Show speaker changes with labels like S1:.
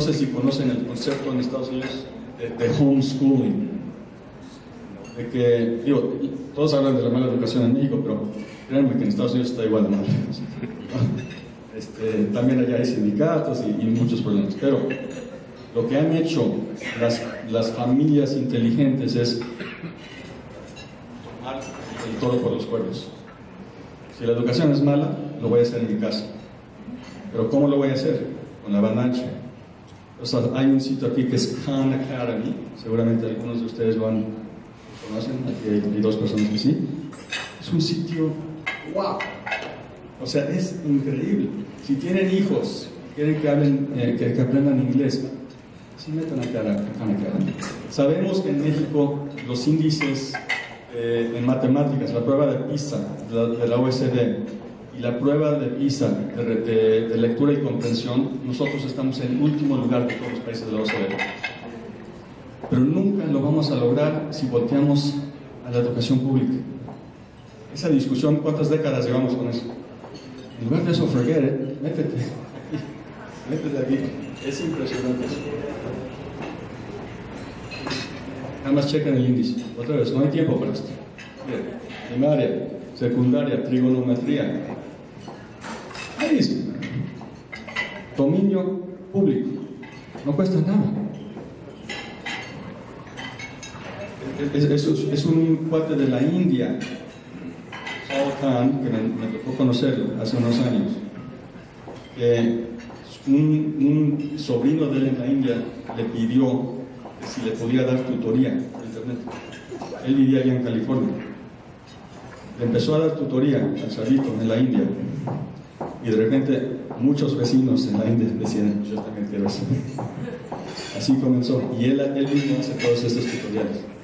S1: sé si conocen el concepto en Estados Unidos de homeschooling. De que, digo, todos hablan de la mala educación en México, pero créanme que en Estados Unidos está igual de mal. También allá hay sindicatos y muchos problemas. Pero lo que han hecho las familias inteligentes es tomar el toro por los cuernos. Si la educación es mala, lo voy a hacer en mi casa. Pero ¿cómo lo voy a hacer? Con la banda ancha. O sea, hay un sitio aquí que es Khan Academy. Seguramente algunos de ustedes lo conocen. Aquí hay dos personas que sí. Es un sitio ¡wow! O sea, es increíble. Si tienen hijos, quieren que hablen, que aprendan inglés, sí metan a Khan Academy. Sabemos que en México los índices en matemáticas, la prueba de PISA de la OECD y la prueba de PISA de lectura y comprensión, nosotros estamos en el último lugar de todos los países de la OCDE. Pero nunca lo vamos a lograr si volteamos a la educación pública. Esa discusión, ¿cuántas décadas llevamos con eso? En lugar de eso, forget it, métete aquí. Es impresionante eso. Nada más chequen el índice. Otra vez, no hay tiempo para esto. Primaria, secundaria, trigonometría. Ahí dice. Dominio público. No cuesta nada. Es un cuate de la India, Saul Khan, que me tocó conocerlo hace unos años. Un sobrino de él en la India le pidió que si le podía dar tutoría por internet. Él vivía allá en California. Le empezó a dar tutoría al chavito en la India. Y de repente muchos vecinos en la India decían, yo también quiero eso. Así comenzó. Y él mismo hace todos estos tutoriales.